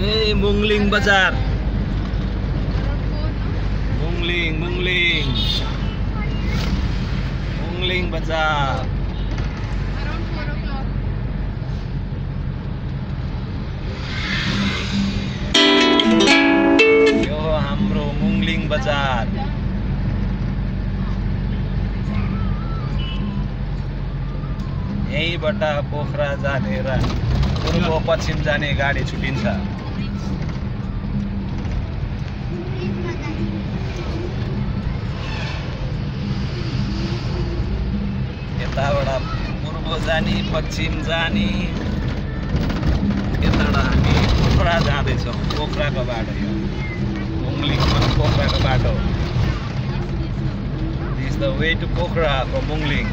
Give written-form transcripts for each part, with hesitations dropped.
Hey, Mugling Bazar. Mugling Bazar. Around 4 o'clock. यो हाम्रो Mugling Bazar. यहीबाट Pokhara जाने र पूर्व पश्चिम जाने गाडी छुटिन्छ। यताबाट पूर्व जाने पश्चिम जाने यताबाट हामी पोखरा जाँदैछौँ। पोखराको बाटो यो मुङलिङमा पोखराको बाटो। This is the way to Pokhara from Mugling.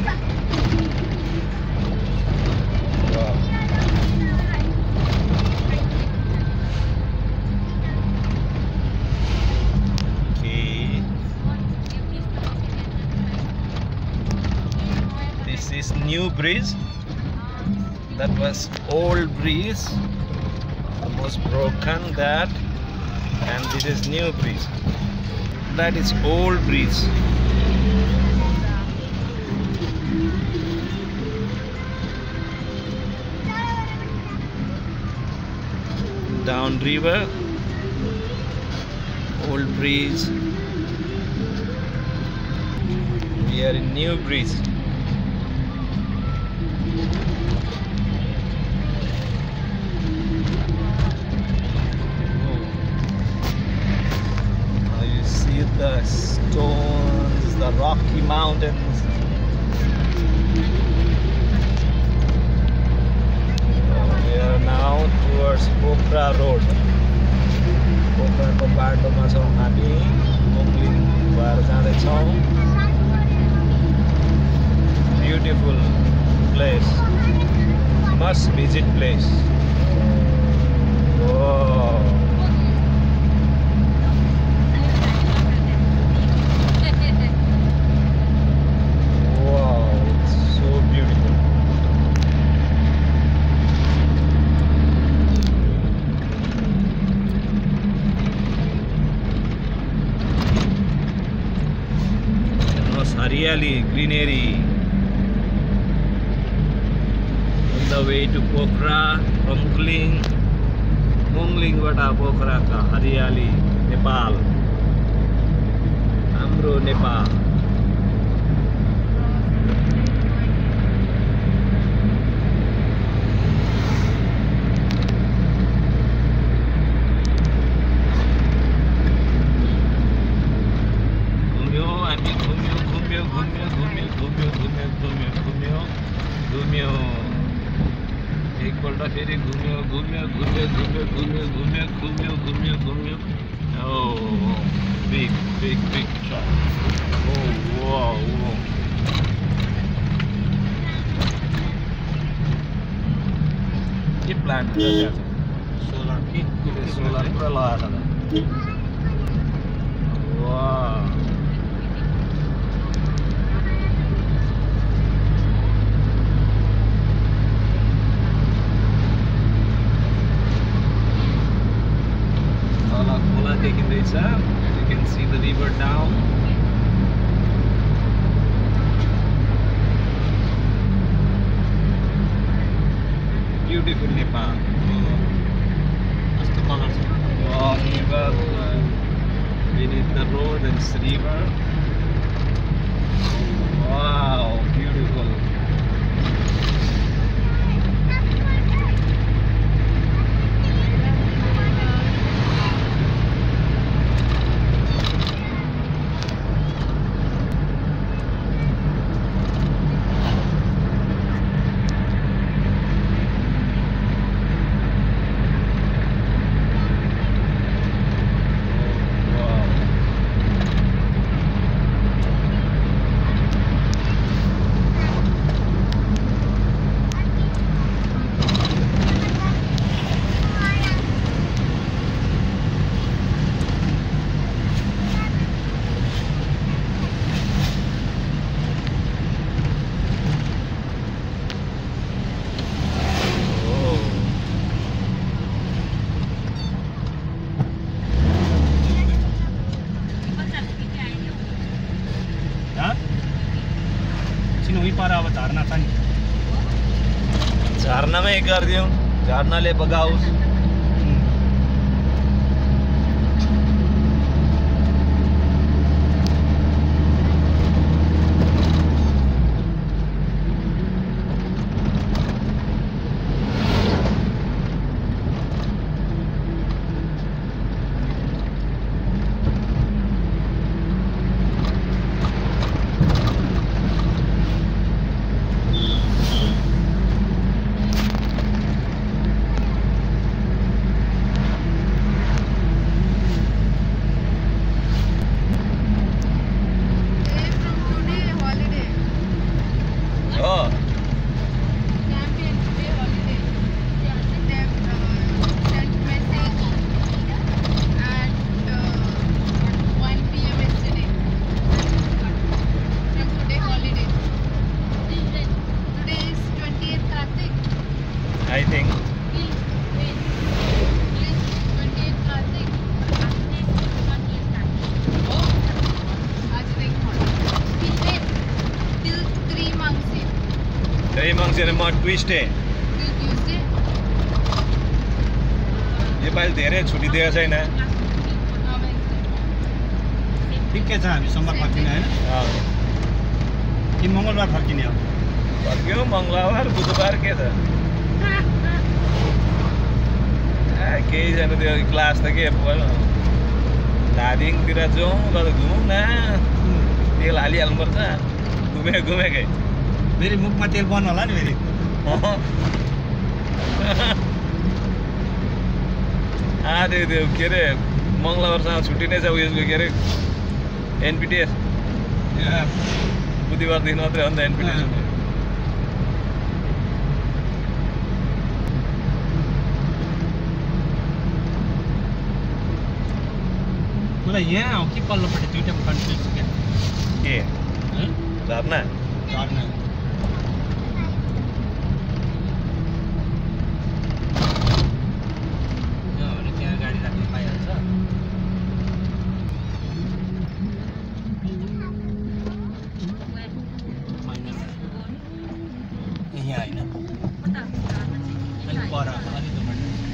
This is new bridge. That was old bridge, almost broken that, and this is new bridge. That is old bridge. Down river, old bridge. We are in new bridge. The stones, the rocky mountains. We are now towards Pokhara road. Pokhara ko bato ma chhau हामी Mugling भएर जाँदैछौँ। Beautiful place, must visit place. Wow. Hariali, greenery. On the way to Pokhara from Mugling. Mugling bata Pokhara ka Hariali, Nepal. Hamro Nepal. एकपल्ट फेरि घुम्यो। Oh, big shot. Oh, wow. के plan गरेछ? Solar कि solar पुरा लगाएको छ। वाह। You can see the river down. Beautiful Nepal. Oh, river beneath the road and this river. Wow, beautiful. यहीँ गरिदिउँ, झर्नाले बगाओस्। I think. Three months in a month, Tuesday. यो पालि धेरै छुट्टी दिएको छैन। ठिकै छ, हामी सोमबार फर्किने होइन कि मङ्गलबार फर्किने हो? फर्क्यौँ मङ्गलबार बुधबार के छ केही छैन त्यो क्लास त के धादिङतिर जाउँ र घुमौँ न तेल हालिहाल्नुपर्छ घुमेकै फेरि मुखमा तेल बन्द होला नि फेरि त्यो के अरे मङ्गलबारसँग छुट्टी नै छ उयसको के अरे एनपिटिएस बुधबारदेखि मात्रै हो नि त एनपिटिएस मलाई यहाँ हो कि पल्लोपट्टि दुईवटा कन्फ्युज क्या के झर्ना झर्ना त्यहाँ गाडी राख्नु पाइहाल्छ यहाँ होइन अलिक पर अलिक